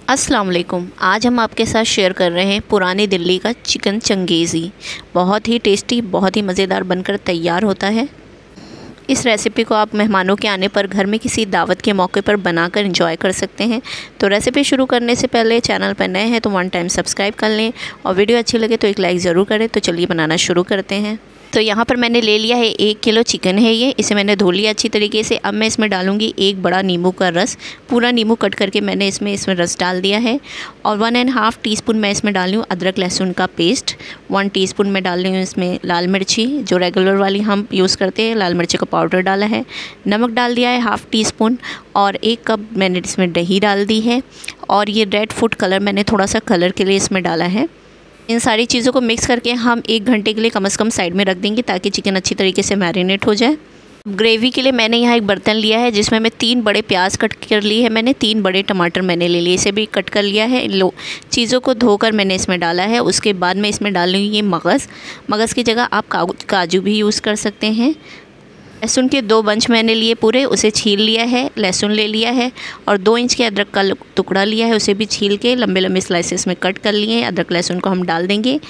अस्सलाम वालेकुम। आज हम आपके साथ शेयर कर रहे हैं पुरानी दिल्ली का चिकन चंगेज़ी। बहुत ही टेस्टी, बहुत ही मज़ेदार बनकर तैयार होता है। इस रेसिपी को आप मेहमानों के आने पर घर में किसी दावत के मौके पर बनाकर एंजॉय कर सकते हैं। तो रेसिपी शुरू करने से पहले चैनल पर नए हैं तो 1 टाइम सब्सक्राइब कर लें और वीडियो अच्छी लगे तो एक लाइक ज़रूर करें। तो चलिए बनाना शुरू करते हैं। तो यहाँ पर मैंने ले लिया है 1 किलो चिकन है ये। इसे मैंने धो लिया अच्छी तरीके से। अब मैं इसमें डालूँगी 1 बड़ा नींबू का रस। पूरा नींबू कट करके मैंने इसमें रस डाल दिया है। और 1.5 टीस्पून मैं इसमें डाल रही हूँ अदरक लहसुन का पेस्ट। 1 टीस्पून मैं डाल रही हूँ इसमें लाल मिर्ची, जो रेगुलर वाली हम यूज़ करते हैं। लाल मिर्ची का पाउडर डाला है। नमक डाल दिया है 1/2 टीस्पून। और 1 कप मैंने इसमें दही डाल दी है। और ये रेड फूड कलर मैंने थोड़ा सा कलर के लिए इसमें डाला है। इन सारी चीज़ों को मिक्स करके हम 1 घंटे के लिए कम से कम साइड में रख देंगे ताकि चिकन अच्छी तरीके से मैरिनेट हो जाए। ग्रेवी के लिए मैंने यहाँ एक बर्तन लिया है जिसमें मैं 3 बड़े प्याज कट कर लिए है। मैंने 3 बड़े टमाटर मैंने ले लिए, इसे भी कट कर लिया है। इन चीज़ों को धोकर मैंने इसमें डाला है। उसके बाद मैं इसमें डाल रही हूँ ये मगज़ की जगह आप काजू भी यूज़ कर सकते हैं। लहसुन के 2 बंच मैंने लिए पूरे, उसे छील लिया है। लहसुन ले लिया है और 2 इंच के अदरक का टुकड़ा लिया है, उसे भी छील के लंबे लंबे स्लाइसेस में कट कर लिए हैं। अदरक लहसुन को हम डाल देंगे।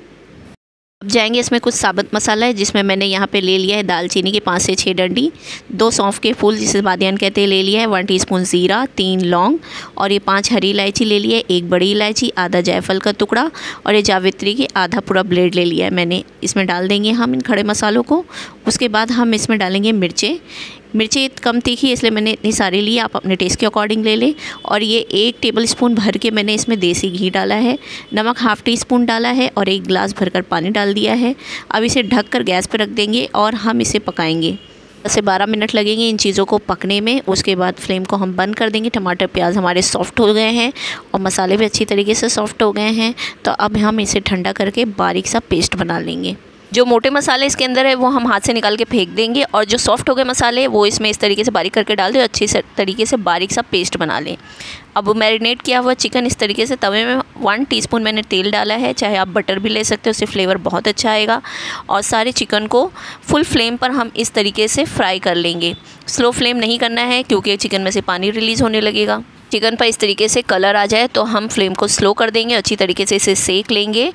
अब जाएंगे इसमें कुछ साबुत मसाला है जिसमें मैंने यहाँ पे ले लिया है दालचीनी की 5 से 6 डंडी, 2 सौंफ के फूल जिसे बादियान कहते हैं ले लिया है, 1 टीस्पून ज़ीरा, 3 लौंग और ये 5 हरी इलायची ले लिया है, 1 बड़ी इलायची, आधा जायफल का टुकड़ा और ये जावित्री की आधा पूरा ब्लेड ले लिया है मैंने। इसमें डाल देंगे हम इन खड़े मसालों को। उसके बाद हम इसमें डालेंगे मिर्चें कम तीखी इसलिए मैंने इतनी सारी ली, आप अपने टेस्ट के अकॉर्डिंग ले लें। और ये 1 टेबलस्पून भर के मैंने इसमें देसी घी डाला है। नमक 1/2 टीस्पून डाला है और 1 गिलास भरकर पानी डाल दिया है। अब इसे ढक कर गैस पर रख देंगे और हम इसे पकाएंगे। 10 से 12 मिनट लगेंगे इन चीज़ों को पकने में। उसके बाद फ्लेम को हम बंद कर देंगे। टमाटर प्याज हमारे सॉफ्ट हो गए हैं और मसाले भी अच्छी तरीके से सॉफ्ट हो गए हैं। तो अब हम इसे ठंडा करके बारीक सा पेस्ट बना लेंगे। जो मोटे मसाले इसके अंदर है वो हम हाथ से निकाल के फेंक देंगे और जो सॉफ्ट हो गए मसाले वो इसमें इस तरीके से बारीक करके डाल दें और अच्छी तरीके से बारीक सा पेस्ट बना लें। अब मैरिनेट किया हुआ चिकन इस तरीके से तवे में 1 टीस्पून मैंने तेल डाला है, चाहे आप बटर भी ले सकते हो, उससे फ्लेवर बहुत अच्छा आएगा। और सारे चिकन को फुल फ्लेम पर हम इस तरीके से फ्राई कर लेंगे। स्लो फ्लेम नहीं करना है क्योंकि चिकन में से पानी रिलीज़ होने लगेगा। चिकन पर इस तरीके से कलर आ जाए तो हम फ्लेम को स्लो कर देंगे, अच्छी तरीके से इसे सेक लेंगे।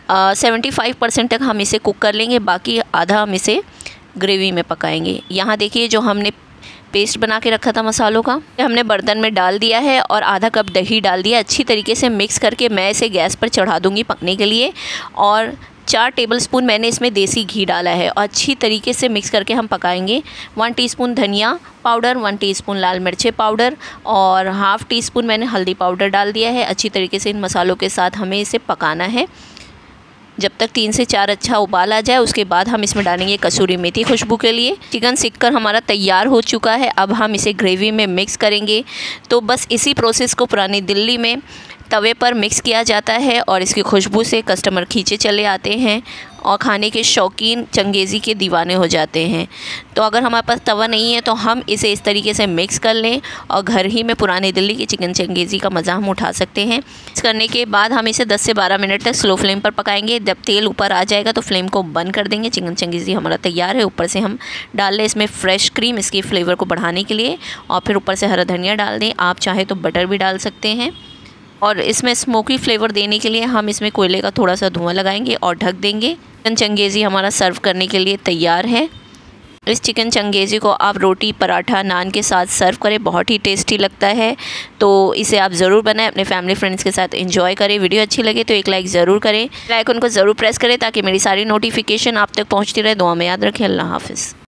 75% तक हम इसे कुक कर लेंगे, बाकी आधा हम इसे ग्रेवी में पकाएंगे। यहाँ देखिए जो हमने पेस्ट बना के रखा था मसालों का, हमने बर्तन में डाल दिया है और आधा कप दही डाल दिया। अच्छी तरीके से मिक्स करके मैं इसे गैस पर चढ़ा दूँगी पकने के लिए। और 4 टेबलस्पून मैंने इसमें देसी घी डाला है और अच्छी तरीके से मिक्स करके हम पकाएंगे। 1 टीस्पून धनिया पाउडर, 1 टीस्पून लाल मिर्ची पाउडर और 1/2 टीस्पून मैंने हल्दी पाउडर डाल दिया है। अच्छी तरीके से इन मसालों के साथ हमें इसे पकाना है जब तक 3 से 4 अच्छा उबाल आ जाए। उसके बाद हम इसमें डालेंगे कसूरी मेथी खुशबू के लिए। चिकन सिककर हमारा तैयार हो चुका है। अब हम इसे ग्रेवी में मिक्स करेंगे। तो बस इसी प्रोसेस को पुरानी दिल्ली में तवे पर मिक्स किया जाता है और इसकी खुशबू से कस्टमर खींचे चले आते हैं और खाने के शौकीन चंगेज़ी के दीवाने हो जाते हैं। तो अगर हमारे पास तवा नहीं है तो हम इसे इस तरीके से मिक्स कर लें और घर ही में पुरानी दिल्ली की चिकन चंगेज़ी का मज़ा हम उठा सकते हैं। मिक्स करने के बाद हम इसे 10 से 12 मिनट तक स्लो फ्लेम पर पकाएंगे। जब तेल ऊपर आ जाएगा तो फ्लेम को बंद कर देंगे। चिकन चंगेज़ी हमारा तैयार है। ऊपर से हम डाल लें इसमें फ्रेश क्रीम, इसकी फ्लेवर को बढ़ाने के लिए। और फिर ऊपर से हरा धनिया डाल दें। आप चाहे तो बटर भी डाल सकते हैं। और इसमें स्मोकी फ्लेवर देने के लिए हम इसमें कोयले का थोड़ा सा धुआं लगाएंगे और ढक देंगे। चिकन चंगेज़ी हमारा सर्व करने के लिए तैयार है। इस चिकन चंगेज़ी को आप रोटी, पराठा, नान के साथ सर्व करें, बहुत ही टेस्टी लगता है। तो इसे आप ज़रूर बनाएं, अपने फैमिली फ्रेंड्स के साथ एंजॉय करें। वीडियो अच्छी लगे तो एक लाइक ज़रूर करें, बेल आइकन को ज़रूर प्रेस करें ताकि मेरी सारी नोटिफिकेशन आप तक पहुँचती रहे। दुआ में याद रखें। अल्लाह हाफ़िज़।